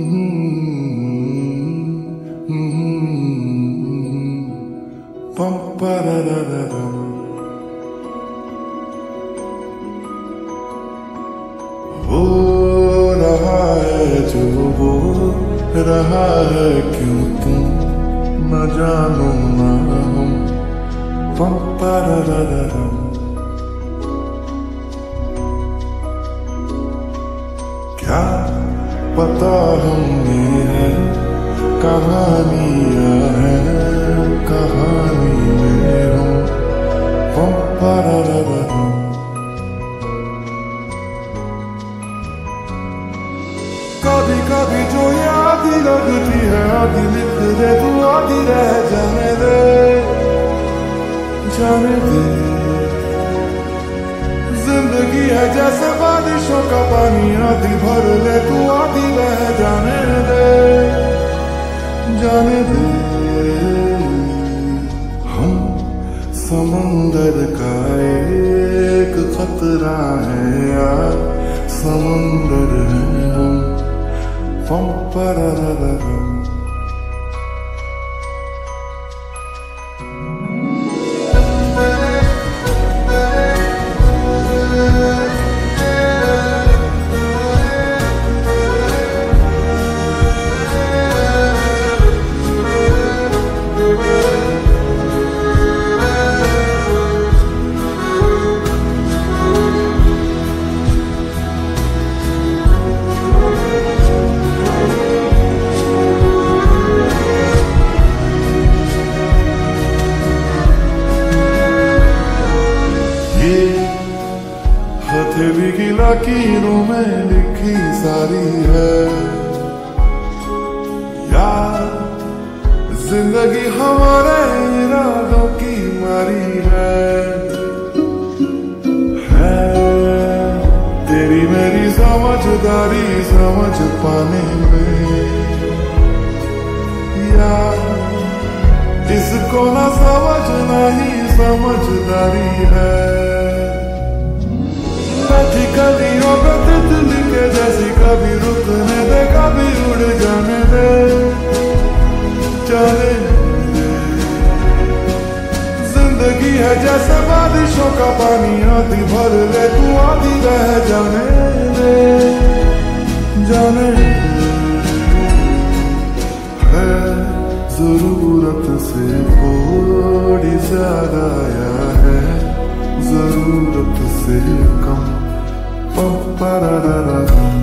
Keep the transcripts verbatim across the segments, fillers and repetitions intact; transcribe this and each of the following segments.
हो रहा है जो वो रहा है, क्यों तुम न जानो ना हम। पम पररररम। क्या पता हमने है कहानियां हैं, कहानी में हम। पम पररररम। कभी कभी जो याद लगती है, आधी लिख दे तू, आधी रह जाने दे, जाने दे। जिंदगी है जैसे बारिशों का पानी, आधी भर ले तू, आधी रह जाने दे, जाने दे। हम समुंदर का एक खतरा है यार, समुंदर है हम। पम पररररम। हथेली की लकीरों में लिखी सारी है यार, जिंदगी हमारे इरादों की मारी है। है तेरी मेरी समझदारी समझ पाने में यार, इसको ना समझना ही समझदारी है। बैठी कलियों पे तितली के जैसी, कभी रुकने दे कभी उड़ जाने दे, जाने दे। जिंदगी है जैसे बारिशों का पानी, आधी भर ले तू, आधी रह जाने दे, जाने दे। है जरूरत से थोड़ी ज्यादा या है जरूरत से कम। पम पररररम।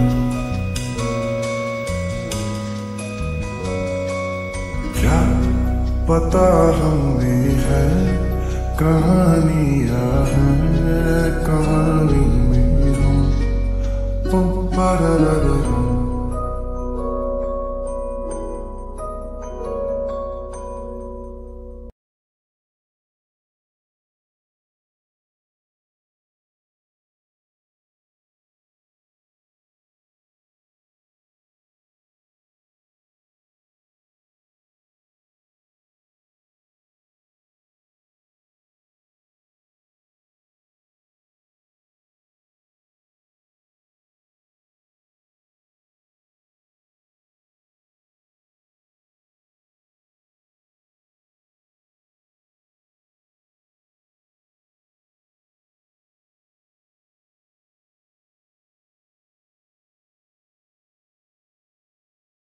क्या पता हमें है कहानियां हैं, कहानी में हम। पम पररररम।